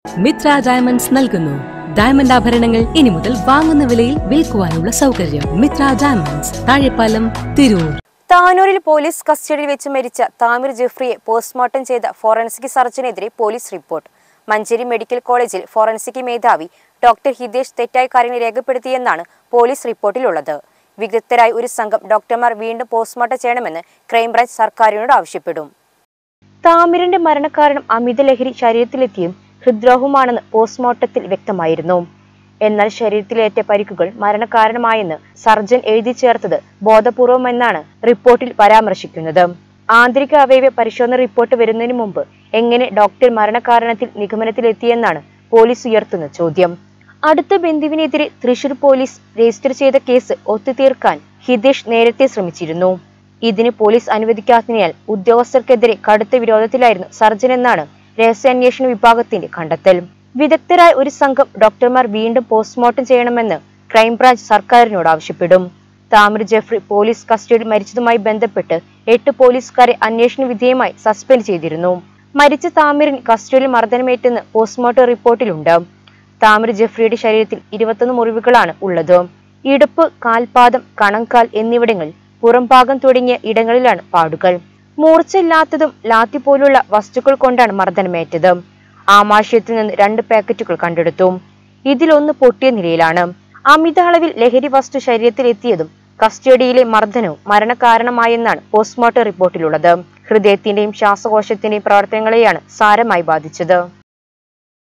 Mitra diamonds നൽകുന്നു diamond ആഭരണങ്ങൾ ഇനി മുതൽ വാങ്ങുന്ന വിലയിൽ വിൽക്കുവാനുള്ള സൗകര്യം. മിത്ര ഡയമണ്ട്സ്, താഴെപ്പാലം, തിരൂർ. താനൂരിൽ പോലീസ് കസ്റ്റഡിയിൽ വെച്ച് മരിച്ച താമിർ ജെഫ്രിയെ പോസ്റ്റ്മോർട്ടം ചെയ്ത ഫോറൻസിക് സർജനെതിരെ പോലീസ് റിപ്പോർട്ട്. മഞ്ചേരി മെഡിക്കൽ കോളേജിൽ ഫോറൻസിക് മേധാവി ഡോക്ടർ ഹിതേഷ് തെറ്റായ കാര്യങ്ങൾ രേഖപ്പെടുത്തിയെന്നാണ് പോലീസ് റിപ്പോർട്ടിലുള്ളത്. വിദഗ്ധരായ ഒരു സംഘം ഡോക്ടർമാർ വീണ്ടും പോസ്റ്റ്മോർട്ടം ചെയ്യണമെന്ന് ക്രൈംബ്രാഞ്ച് സർക്കാരിനോട് ആവശ്യപ്പെടും. താമിറിന്റെ മരണകാരണം അമിത ലഹരി ശരീരത്തിലെത്തിയും ഹൃദ്രോഗവുമാണെന്ന് പോസ്റ്റ്മോർട്ടത്തിൽ വ്യക്തമായിരുന്നു. എന്നാൽ ശരീരത്തിലേറ്റ പരിക്കുകൾ മരണകാരണമായെന്ന് സർജൻ എഴുതി ചേർത്തത് ബോധപൂർവമെന്നാണ് റിപ്പോർട്ടിൽ പരാമർശിക്കുന്നത്. ആന്തരിക അവയവ പരിശോധന റിപ്പോർട്ട് വരുന്നതിന് മുമ്പ് എങ്ങനെ ഡോക്ടർ മരണകാരണത്തിൽ നിഗമനത്തിലെത്തിയെന്നാണ് പോലീസ് ഉയർത്തുന്ന ചോദ്യം. അടുത്ത ബന്ധുവിനെതിരെ തൃശൂർ പോലീസ് രജിസ്റ്റർ ചെയ്ത കേസ് ഒത്തുതീർക്കാൻ ഹിതേഷ് നേരത്തെ ശ്രമിച്ചിരുന്നു. ഇതിന് പോലീസ് അനുവദിക്കാത്തതിനാൽ ഉദ്യോഗസ്ഥർക്കെതിരെ കടുത്ത വിരോധത്തിലായിരുന്നു സർജൻ എന്നാണ് രഹസ്യാന്വേഷണ വിഭാഗത്തിന്റെ കണ്ടെത്തൽ. വിദഗ്ധരായ ഒരു സംഘം ഡോക്ടർമാർ വീണ്ടും പോസ്റ്റ്മോർട്ടം ചെയ്യണമെന്ന് ക്രൈംബ്രാഞ്ച് സർക്കാരിനോട് ആവശ്യപ്പെടും. താമിർ ജെഫ്രി പോലീസ് കസ്റ്റഡിയിൽ മരിച്ചതുമായി ബന്ധപ്പെട്ട് 8 പോലീസുകാരെ അന്വേഷണ വിധേയമായി സസ്പെൻഡ് ചെയ്തിരുന്നു. മരിച്ച താമിറിന് കസ്റ്റഡിയിൽ മർദ്ദനമേറ്റെന്ന് പോസ്റ്റ്മോർട്ടം റിപ്പോർട്ടിലുണ്ട്. താമിർ ജെഫ്രിയുടെ ശരീരത്തിൽ 21 മുറിവുകളാണ് ഉള്ളത്. ഇടുപ്പ്, കാൽപാദം, കണങ്കാൽ എന്നിവിടങ്ങളിൽ, പുറംഭാഗം തുടങ്ങിയ ഇടങ്ങളിലാണ് പാടുകൾ. മൂർച്ചയില്ലാത്തതും ലാത്തി പോലുള്ള വസ്തുക്കൾ കൊണ്ടാണ് മർദ്ദനമേറ്റത്. ആമാശയത്തിൽ നിന്ന് 2 പാക്കറ്റുകൾ കണ്ടെടുത്തു. ഇതിലൊന്ന് പൊട്ടിയ നിലയിലാണ്. അമിത അളവിൽ ലഹരി വസ്തു ശരീരത്തിൽ എത്തിയതും കസ്റ്റഡിയിലെ മർദ്ദനവും മരണകാരണമായെന്നാണ് പോസ്റ്റ്മോർട്ടം റിപ്പോർട്ടിലുള്ളത്. ഹൃദയത്തിന്റെയും ശ്വാസകോശത്തിന്റെയും പ്രവർത്തനങ്ങളെയാണ് സാരമായി ബാധിച്ചത്.